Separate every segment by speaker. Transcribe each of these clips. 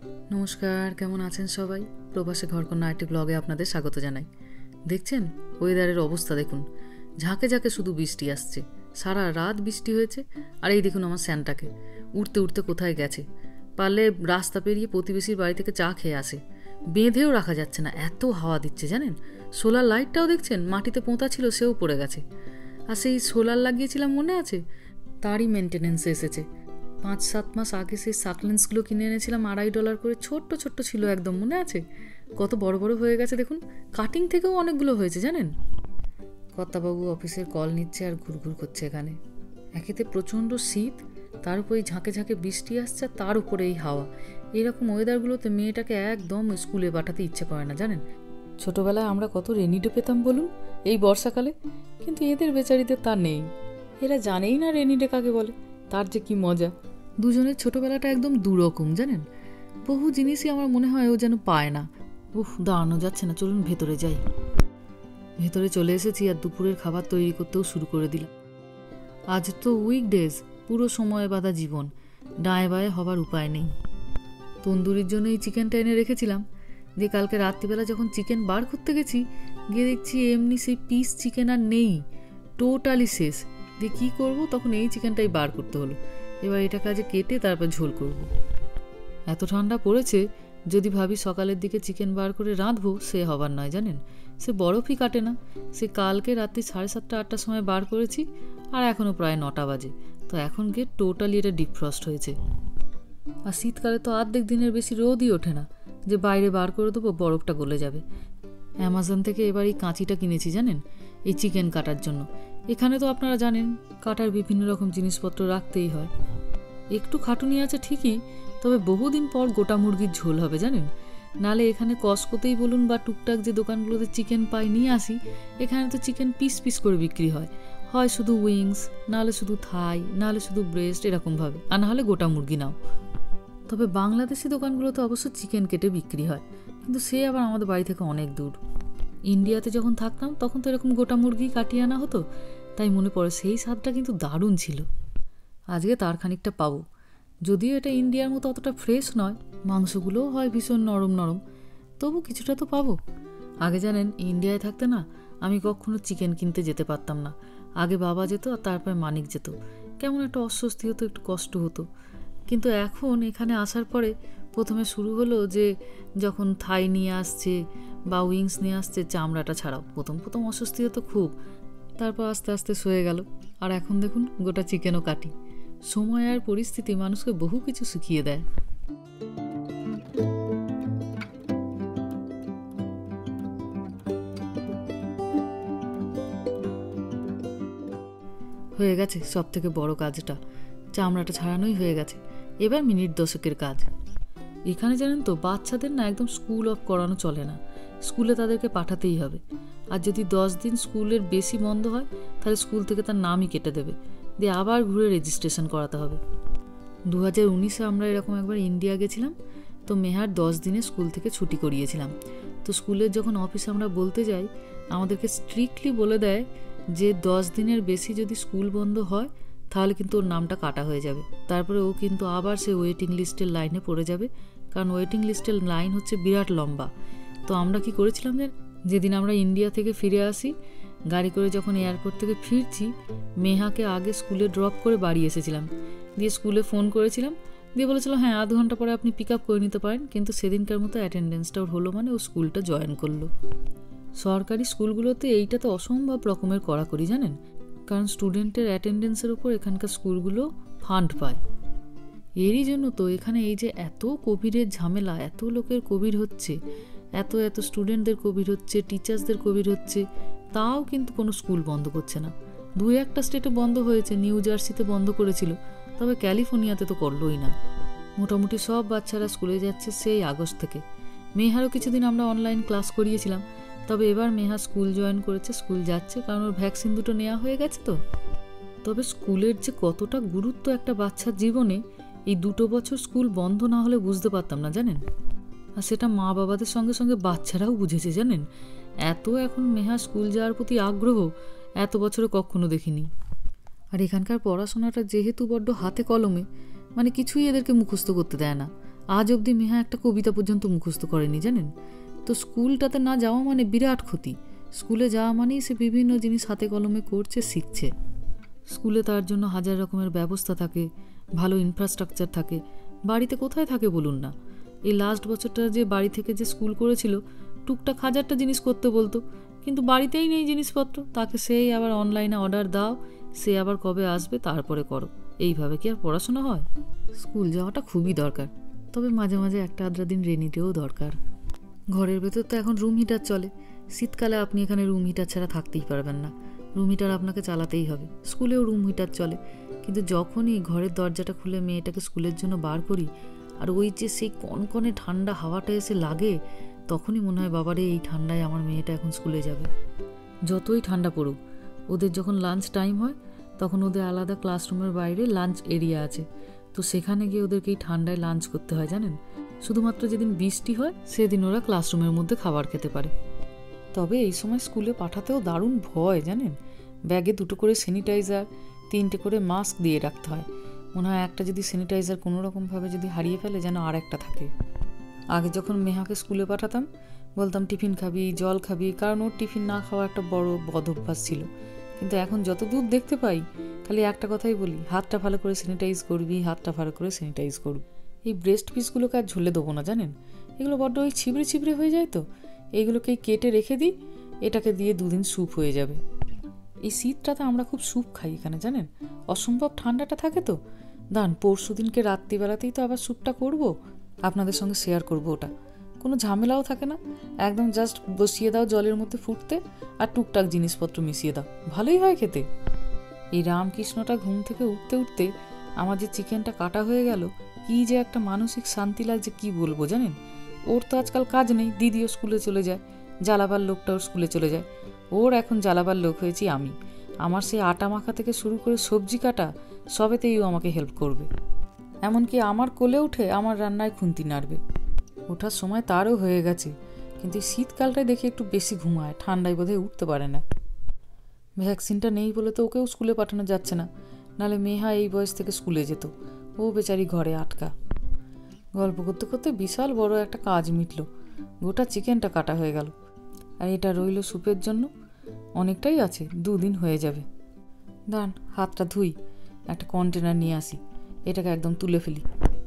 Speaker 1: নমস্কার, কেমন আছেন সবাই? প্রবাসী ঘরকন্যা একটি ব্লগে আপনাদের স্বাগত জানাই। দেখছেন ওয়েদারের অবস্থা দেখুন, ঝাঁকে ঝাঁকে শুধু বৃষ্টি আসছে। সারা রাত বৃষ্টি হয়েছে। আর এই দেখুন আমার স্যান্টাকে উঠতে উঠতে কোথায় গেছে। পারলে রাস্তা পেরিয়ে প্রতিবেশীর বাড়ি থেকে চা খেয়ে আসে। বেঁধেও রাখা যাচ্ছে না, এত হাওয়া দিচ্ছে জানেন। সোলার লাইটটাও দেখছেন মাটিতে পোঁতা ছিল, সেও পড়ে গেছে। আর সেই সোলার লাগিয়েছিলাম মনে আছে, তারই মেনটেনেন্সে এসেছে। 5-7 মাস আগে সেই সাকলেন্সগুলো কিনে এনেছিলাম $2.5 করে, ছোট্ট ছোট্ট ছিল একদম, মনে আছে? কত বড় বড় হয়ে গেছে দেখুন। কাটিং থেকেও অনেকগুলো হয়েছে জানেন। কর্তাবাবু অফিসের কল নিচ্ছে আর ঘুরঘুর করছে এখানে। একেতে প্রচণ্ড শীত, তার উপর এই ঝাঁকে ঝাঁকে বৃষ্টি আসছে, তার উপরে এই হাওয়া। এরকম ওয়েদারগুলোতে মেয়েটাকে একদম স্কুলে পাঠাতে ইচ্ছে করে না জানেন। ছোটবেলায় আমরা কত রেনিডে পেতাম বলুন এই বর্ষাকালে, কিন্তু এদের বেচারিদের তা নেই। এরা জানেই না রেনিডে কাকে বলে, তার যে কি মজা। দুজনের ছোটবেলাটা একদম দুরকম জানেন। বহু জিনিসই আমার মনে হয় ও যেন পায় না। দাঁড়ানো যাচ্ছে না, চলুন ভেতরে যাই। ভেতরে চলে এসেছি আর দুপুরের খাবার তৈরি করতেও শুরু করে দিলাম। আজ তো উইকডেজ, পুরো সময় বাঁধা জীবন, ডায়ে বায়ে হবার উপায় নেই। তন্দুরির জন্য এই চিকেনটা এনে রেখেছিলাম, দিয়ে কালকে রাত্রিবেলা যখন চিকেন বার করতে গেছি, গিয়ে দেখছি এমনি সেই পিস চিকেন আর নেই, টোটালি শেষ। দিয়ে কী করবো, তখন এই চিকেনটাই বার করতে হলো। এবার এটা কাজে কেটে তারপর ঝোল করব। এত ঠান্ডা পড়েছে, যদি ভাবি সকালের দিকে চিকেন বার করে রাঁধবো, সে হবার নয় জানেন। সে বরফই কাটে না। সে কালকে রাত্রি 7:30-8টার সময় বার করেছি, আর এখনও প্রায় 9টা বাজে। তো এখন গিয়ে টোটালি এটা ডিফ্রস্ট হয়েছে। আর শীতকালে তো অর্ধেক দিনের বেশি রোদই ওঠে না যে বাইরে বার করে দেবো, বরফটা গলে যাবে। অ্যামাজন থেকে এবার এই কাঁচিটা কিনেছি জানেন, এই চিকেন কাটার জন্য। এখানে তো আপনারা জানেন কাটার বিভিন্ন রকম জিনিসপত্র রাখতেই হয়। একটু খাটুনি আছে ঠিকই, তবে বহুদিন পর গোটা মুরগির ঝোল হবে জানেন। নালে এখানে কসকোতেই বলুন বা টুকটাক যে দোকানগুলোতে চিকেন পাই নিয়ে আসি, এখানে তো চিকেন পিস পিস করে বিক্রি হয়। হয় শুধু উইংস, নাহলে শুধু থাই, নাহলে শুধু ব্রেস্ট, এরকমভাবে। আর নাহলে গোটা মুরগি নাও। তবে বাংলাদেশি দোকানগুলোতে অবশ্য চিকেন কেটে বিক্রি হয়, কিন্তু সে আবার আমাদের বাড়ি থেকে অনেক দূর। ইন্ডিয়াতে যখন থাকতাম তখন তো এরকম গোটা মুরগি কাটিয়ে আনা হতো, তাই মনে পড়ে সেই স্বাদটা কিন্তু দারুণ ছিল। আজকে তার খানিকটা পাবো, যদিও এটা ইন্ডিয়ার মতো অতটা ফ্রেশ নয়, মাংসগুলোও হয় ভীষণ নরম নরম, তবু কিছুটা তো পাবো। আগে জানেন ইন্ডিয়ায় থাকতে না আমি কখনো চিকেন কিনতে যেতে পারতাম না। আগে বাবা যেত আর তারপর মানিক যেত। কেমন একটা অস্বস্তি হতো, একটু কষ্ট হতো। কিন্তু এখন এখানে আসার পরে প্রথমে শুরু হলো যে যখন থাই নিয়ে আসছে বা উইংস নিয়ে আসছে, চামড়াটা ছাড়াও প্রথম প্রথম অস্বস্তি হতো খুব। তারপর আস্তে আস্তে সয়ে গেল। আর এখন দেখুন গোটা চিকেনও কাটি। সময় আর পরিস্থিতি মানুষকে বহু কিছু শিখিয়ে দেয়। হয়ে গেছে সব থেকে বড় কাজটা, চামড়াটা ছাড়ানোই হয়ে গেছে। এবার মিনিট 10-এর কাজ। এখানে জানেন তো বাচ্চাদের না একদম স্কুল অফ করানো চলে না, স্কুলে তাদেরকে পাঠাতেই হবে। আর যদি 10 দিন স্কুলের বেশি বন্ধ হয়, তাহলে স্কুল থেকে তার নামই কেটে দেবে, দিয়ে আবার ঘুরে রেজিস্ট্রেশন করাতে হবে। 2019-এ আমরা এরকম একবার ইন্ডিয়া গেছিলাম, তো মেহার 10 দিনে স্কুল থেকে ছুটি করিয়েছিলাম। তো স্কুলের যখন অফিসে আমরা বলতে যাই, আমাদেরকে স্ট্রিক্টলি বলে দেয় যে 10 দিনের বেশি যদি স্কুল বন্ধ হয় তাহলে কিন্তু ওর নামটা কাটা হয়ে যাবে। তারপরে ও কিন্তু আবার সে ওয়েটিং লিস্টের লাইনে পড়ে যাবে, কারণ ওয়েটিং লিস্টের লাইন হচ্ছে বিরাট লম্বা। তো আমরা কি করেছিলাম যে, যেদিন আমরা ইন্ডিয়া থেকে ফিরে আসি, গাড়ি করে যখন এয়ারপোর্ট থেকে ফিরছি, মেহাকে আগে স্কুলে ড্রপ করে বাড়ি এসেছিলাম। দিয়ে স্কুলে ফোন করেছিলাম, দিয়ে বলেছিল হ্যাঁ 1/2 ঘন্টা পরে আপনি পিক আপ করে নিতে পারেন। কিন্তু সেদিনকার মতো অ্যাটেন্ডেন্সটা ওর হলো, মানে ও স্কুলটা জয়েন করলো। সরকারি স্কুলগুলোতে এইটা তো অসম্ভব রকমের কড়াকড়ি জানেন, কারণ স্টুডেন্টের অ্যাটেন্ডেন্সের উপর এখানকার স্কুলগুলো ফান্ড পায়। এরই জন্য তো এখানে এই যে এত কোভিডের ঝামেলা, এত লোকের কোভিড হচ্ছে, এত এত স্টুডেন্টদের কোভিড হচ্ছে, টিচার্সদের কোভিড হচ্ছে, তাও কিন্তু কোনো স্কুল বন্ধ করছে না। 2-1টা স্টেটে বন্ধ হয়েছে, নিউ জার্সিতে বন্ধ করেছিল, তবে ক্যালিফোর্নিয়াতে তো করলোই না। মোটামুটি সব বাচ্চারা স্কুলে যাচ্ছে সেই আগস্ট থেকে। মেহারও কিছুদিন আমরা অনলাইন ক্লাস করিয়েছিলাম, তবে এবার মেহা স্কুল জয়েন করেছে, স্কুল যাচ্ছে, কারণ ওর ভ্যাকসিন দুটো নেওয়া হয়ে গেছে তো। তবে স্কুলের যে কতটা গুরুত্ব একটা বাচ্চার জীবনে, এই 2 বছর স্কুল বন্ধ না হলে বুঝতে পারতাম না জানেন। আর সেটা মা বাবাদের সঙ্গে সঙ্গে বাচ্চারাও বুঝেছে জানেন। এত এখন মেহা স্কুল যাওয়ার প্রতি আগ্রহ এত বছরে কখনো দেখিনি। আর এখানকার পড়াশোনাটা যেহেতু বড্ড হাতে কলমে, মানে কিছুই এদেরকে মুখস্থ করতে দেয় না। আজ অবধি মেহা একটা কবিতা পর্যন্ত মুখস্থ করেনি জানেন। তো স্কুলটাতে না যাওয়া মানে বিরাট ক্ষতি। স্কুলে যাওয়া মানেই সে বিভিন্ন জিনিস হাতে কলমে করছে, শিখছে। স্কুলে তার জন্য হাজার রকমের ব্যবস্থা থাকে, ভালো ইনফ্রাস্ট্রাকচার থাকে। বাড়িতে কোথায় থাকে বলুন না। এই লাস্ট বছরটা যে বাড়ি থেকে যে স্কুল করেছিল, টুকটাক হাজারটা জিনিস করতে বলতো, কিন্তু বাড়িতেই নেই জিনিসপত্র। তাকে সেই আবার অনলাইনে অর্ডার দাও, সে আবার কবে আসবে তারপরে করো। এইভাবে কি আর পড়াশোনা হয়? স্কুল যাওয়াটা খুবই দরকার, তবে মাঝে মাঝে একটা আধটা দিন রেনিতেও দরকার। ঘরের ভেতর তো এখন রুম হিটার চলে। শীতকালে আপনি এখানে রুম হিটার ছাড়া থাকতেই পারবেন না, রুম হিটার আপনাকে চালাতেই হবে। স্কুলেও রুম হিটার চলে, কিন্তু যখনই ঘরের দরজাটা খুলে মেয়েটাকে স্কুলের জন্য বার করি আর ওই যে সেই কনকনে ঠান্ডা হাওয়াটা এসে লাগে, তখনই মনে হয় বাবারে এই ঠান্ডায় আমার মেয়েটা এখন স্কুলে যাবে। যতই ঠান্ডা পড়ুক, ওদের যখন লাঞ্চ টাইম হয় তখন ওদের আলাদা ক্লাসরুমের বাইরে লাঞ্চ এরিয়া আছে, তো সেখানে গিয়ে ওদেরকে এই ঠান্ডায় লাঞ্চ করতে হয় জানেন। শুধুমাত্র যেদিন বৃষ্টি হয় সেদিন ওরা ক্লাসরুমের মধ্যে খাবার খেতে পারে। তবে এই সময় স্কুলে পাঠাতেও দারুণ ভয় জানেন। ব্যাগে 2টো করে স্যানিটাইজার, 3টে করে মাস্ক দিয়ে রাখতে হয়। মনে হয় একটা যদি স্যানিটাইজার কোনোরকমভাবে যদি হারিয়ে ফেলে যেন আর একটা থাকে। আগে যখন মেহাকে স্কুলে পাঠাতাম বলতাম টিফিন খাবি, জল খাবি, কারণ ওর টিফিন না খাওয়া একটা বড় বদ অভ্যাস ছিল। কিন্তু এখন যত দূর দেখতে পাই খালি একটা কথাই বলি, হাতটা ভালো করে স্যানিটাইজ করবি, হাতটা ভালো করে স্যানিটাইজ করবি। এই ব্রেস্ট পিসগুলোকে আর ঝুলে দেবো না জানেন, এগুলো বড্ড ওই ছিবড়ে ছিবড়ে হয়ে যায়, তো এইগুলোকেই কেটে রেখে দিই, এটাকে দিয়ে 2 দিন স্যুপ হয়ে যাবে। এই শীতটাতে আমরা খুব স্যুপ খাই এখানে জানেন, অসম্ভব ঠান্ডাটা থাকে। তো দান পরশু দিনকে রাত্রিবেলাতেই তো আবার স্যুপটা করব, আপনাদের সঙ্গে শেয়ার করব। ওটা কোনো ঝামেলাও থাকে না, একদম জাস্ট বসিয়ে দাও জলের মধ্যে ফুটতে, আর টুকটাক জিনিসপত্র মিশিয়ে দাও, ভালোই হয় খেতে। এই রামকৃষ্ণটা ঘুম থেকে উঠতে উঠতে আমার যে চিকেনটা কাটা হয়ে গেল, কি যে একটা মানসিক শান্তি লাগছে কি বলবো জানেন। ওর তো আজকাল কাজ নেই, দিদিও স্কুলে চলে যায়, জ্বালাবার লোকটাও স্কুলে চলে যায়। ওর এখন জ্বালাবার লোক হয়েছি আমি। আমার সেই আটা মাখা থেকে শুরু করে সবজি কাটা সবেতেই ও আমাকে হেল্প করবে। এমনকি আমার কোলে উঠে আমার রান্নায় খুন্তি নাড়বে। ওঠার সময় তারও হয়ে গেছে, কিন্তু শীতকালটায় দেখি একটু বেশি ঘুমায়, ঠান্ডায় বোধহয় উঠতে পারে না। ভ্যাকসিনটা নেই বলে তো ওকেও স্কুলে পাঠানো যাচ্ছে না, নাহলে মেহা এই বয়স থেকে স্কুলে যেত। ও বেচারি ঘরে আটকা। গল্প করতে করতে বিশাল বড় একটা কাজ মিটল, গোটা চিকেনটা কাটা হয়ে গেল। আর এটা রইল স্যুপের জন্য, অনেকটাই আছে, 2 দিন হয়ে যাবে। দাঁড়ান হাতটা ধুই, একটা কন্টেনার নিয়ে আসি, এটাকে একদম তুলে ফেলি।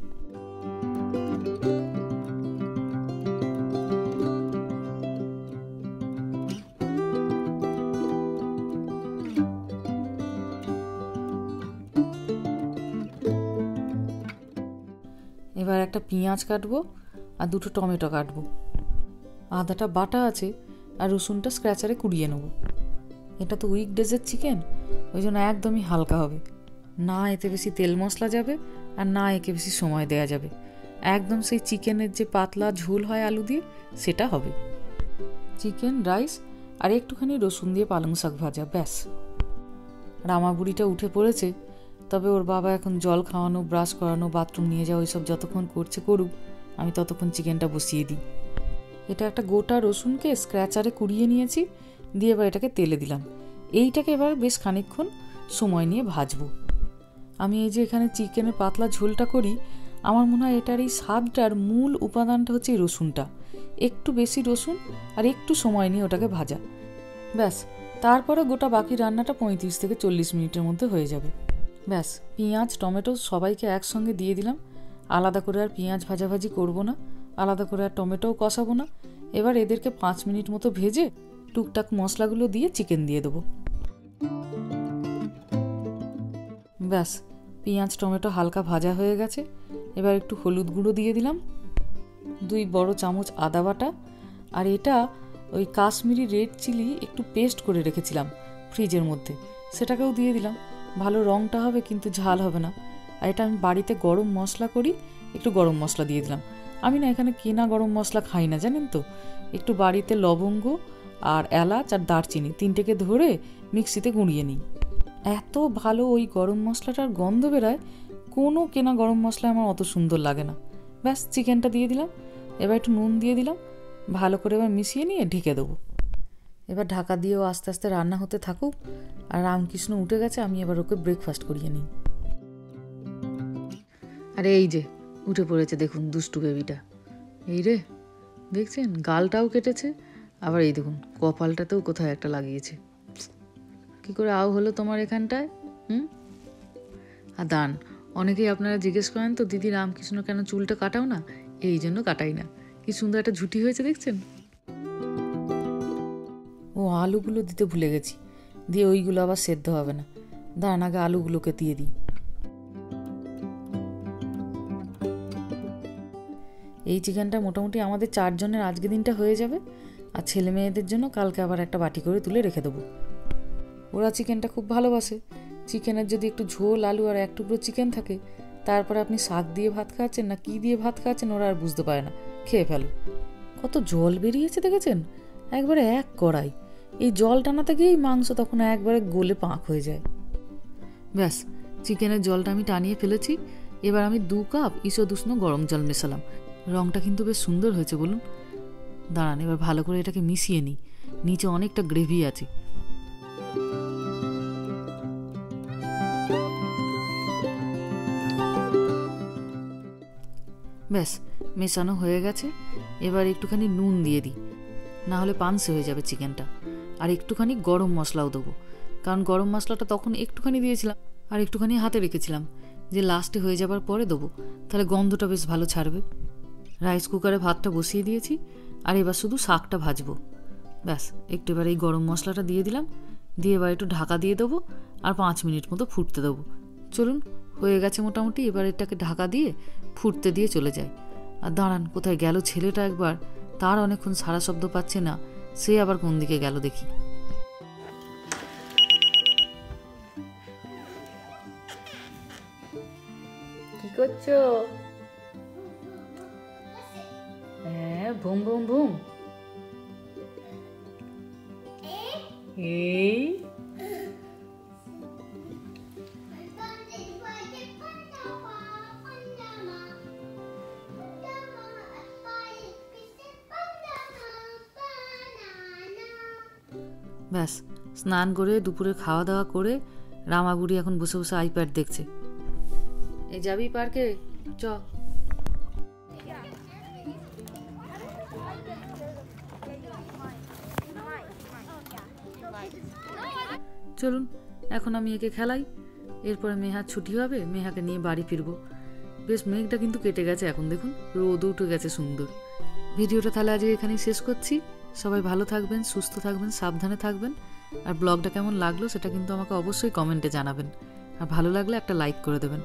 Speaker 1: এবার একটা পেঁয়াজ কাটবো আর 2টো টমেটো কাটবো। আদাটা বাটা আছে আর রসুনটা স্ক্র্যাচারে কুড়িয়ে নেব। এটা তো উইকডেজের চিকেন, ওই জন্য একদমই হালকা হবে, না এতে বেশি তেল মশলা যাবে আর না একে বেশি সময় দেয়া যাবে। একদম সেই চিকেনের যে পাতলা ঝোল হয় আলু দিয়ে, সেটা হবে। চিকেন, রাইস আর একটুখানি রসুন দিয়ে পালং শাক ভাজা, ব্যাস। রামা বুড়িটা উঠে পড়েছে, তবে ওর বাবা এখন জল খাওয়ানো, ব্রাশ করানো, বাথরুম নিয়ে যাওয়া ওইসব যতক্ষণ করছে করুক, আমি ততক্ষণ চিকেনটা বসিয়ে দিই। এটা একটা গোটা রসুনকে স্ক্র্যাচারে কুড়িয়ে নিয়েছি, দিয়ে এবার এটাকে তেলে দিলাম। এইটাকে এবার বেশ খানিকক্ষণ সময় নিয়ে ভাজবো। আমি এই যে এখানে চিকেনের পাতলা ঝোলটা করি, আমার মনে হয় এটার এই স্বাদটার মূল উপাদানটা হচ্ছে এই রসুনটা। একটু বেশি রসুন আর একটু সময় নিয়ে ওটাকে ভাজা, ব্যাস। তারপরে গোটা বাকি রান্নাটা 35 থেকে 40 মিনিটের মধ্যে হয়ে যাবে, ব্যাস। পেঁয়াজ টমেটো সবাইকে একসঙ্গে দিয়ে দিলাম, আলাদা করে আর পেঁয়াজ ভাজাভাজি করবো না, আলাদা করে আর টমেটোও কষাবো না। এবার এদেরকে 5 মিনিট মতো ভেজে টুকটাক মশলাগুলো দিয়ে চিকেন দিয়ে দেবো, ব্যাস। পেঁয়াজ টমেটো হালকা ভাজা হয়ে গেছে, এবার একটু হলুদ গুঁড়ো দিয়ে দিলাম, 2 বড় চামচ আদা বাটা, আর এটা ওই কাশ্মীরি রেড চিলি একটু পেস্ট করে রেখেছিলাম ফ্রিজের মধ্যে, সেটাকেও দিয়ে দিলাম। ভালো রঙটা হবে কিন্তু ঝাল হবে না। আর এটা আমি বাড়িতে গরম মশলা করি, একটু গরম মশলা দিয়ে দিলাম। আমি না এখানে কেনা গরম মশলা খাই না জানেন তো, একটু বাড়িতে লবঙ্গ আর এলাচ আর দারচিনি 3টেকে ধরে মিক্সিতে গুঁড়িয়ে নিই। এত ভালো ওই গরম মশলাটার গন্ধ বেরায়, কোনো কেনা গরম মশলা আমার অত সুন্দর লাগে না। ব্যাস, চিকেনটা দিয়ে দিলাম, এবার একটু নুন দিয়ে দিলাম, ভালো করে এবার মিশিয়ে নিয়ে ঢেকে দেবো। এবার ঢাকা দিয়েও আস্তে আস্তে রান্না হতে থাকুক। আর রামকৃষ্ণ উঠে গেছে, আমি এবার ওকে ব্রেকফাস্ট করিয়ে নিই। আরে এই যে উঠে পড়েছে দেখুন দুষ্টু বেবিটা। এই রে, দেখছেন গালটাও কেটেছে, আবার এই দেখুন কপালটাতেও কোথায় একটা লাগিয়েছে। কি করে আও হলো তোমার এখানটায়? আর দান, অনেকেই আপনারা জিজ্ঞেস করেন তো দিদি রামকৃষ্ণ কেন চুলটা কাটাও না? এই জন্য কাটাই না। কি সুন্দর একটা ঝুটি হয়েছে দেখছেন। ও আলুগুলো দিতে ভুলে গেছি, দিয়ে ওইগুলো আবার সেদ্ধ হবে না। দাঁড়ান আগে আলুগুলোকে দিয়ে দিই। এই চিকেনটা মোটামুটি আমাদের 4 জনের আজকে দিনটা হয়ে যাবে, আর ছেলে মেয়েদের জন্য কালকে আবার একটা বাটি করে তুলে রেখে দেবো। ওরা চিকেনটা খুব ভালোবাসে। চিকেনের যদি একটু ঝোল, আলু আর এক টুকরো চিকেন থাকে, তারপরে আপনি শাক দিয়ে ভাত খাচ্ছেন না কি দিয়ে ভাত খাচ্ছেন ওরা আর বুঝতে পারে না, খেয়ে ফেলো। কত জল বেরিয়েছে দেখেছেন, একবারে এক কড়াই। এই জল টানাতে গিয়েই মাংস তখন একবারে গলে পাঁক হয়ে যায়। ব্যাস, চিকেনের জলটা আমি টানিয়ে ফেলেছি। এবার আমি 2 কাপ ঈষৎ উষ্ণ গরম জল মেশালাম। রঙটা কিন্তু বেশ সুন্দর হয়েছে বলুন। দাঁড়ান এবার ভালো করে এটাকে মিশিয়ে নিই, নিচে অনেকটা গ্রেভি আছে। ব্যাস, মেশানো হয়ে গেছে। এবার একটুখানি নুন দিয়ে দিই, না হলে পানসে হয়ে যাবে চিকেনটা। আর একটুখানি গরম মশলাও দেবো, কারণ গরম মশলাটা তখন একটুখানি দিয়েছিলাম আর একটুখানি হাতে রেখেছিলাম, যে লাস্টে হয়ে যাবার পরে দেবো, তাহলে গন্ধটা বেশ ভালো ছাড়বে। রাইস কুকারে ভাতটা বসিয়ে দিয়েছি, আর এবার শুধু শাকটা ভাজবো। ব্যাস, একটু এবার এই গরম মশলাটা দিয়ে দিলাম, দিয়ে এবার একটু ঢাকা দিয়ে দেবো আর 5 মিনিট মতো ফুটতে দেবো। চলুন, হয়ে গেছে মোটামুটি। এবার এটাকে ঢাকা দিয়ে ফুটতে দিয়ে চলে যায়। আর দাঁড়ান, কোথায় গেল ছেলেটা একবার, তার অনেকক্ষণ সারা শব্দ পাচ্ছে না, সে আবার কোন দিকে গেল দেখি। কি করছো? হ্যাঁ, ভুম ভুম ভুম। এই ব্যাস, স্নান করে দুপুরে খাওয়া দাওয়া করে রামাগুড়ি এখন বসে বসে আইপ্যাড দেখছে। এই যাবি পার্কে? চ। চলুন, এখন আমি একে খেলাই, এরপরে মেহার ছুটি হবে, মেহাকে নিয়ে বাড়ি ফিরবো। বেশ মেঘটা কিন্তু কেটে গেছে, এখন দেখুন রোদ উঠে গেছে সুন্দর। ভিডিওটা তাহলে আজকে এখানেই শেষ করছি। সবাই ভালো থাকবেন, সুস্থ থাকবেন, সাবধানে থাকবেন। আর ব্লগটা কেমন লাগলো সেটা কিন্তু আমাকে অবশ্যই কমেন্টে জানাবেন, আর ভালো লাগলে একটা লাইক করে দেবেন।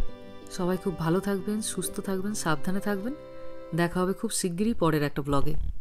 Speaker 1: সবাই খুব ভালো থাকবেন, সুস্থ থাকবেন, সাবধানে থাকবেন। দেখা হবে খুব শিগগিরই পরের একটা ব্লগে।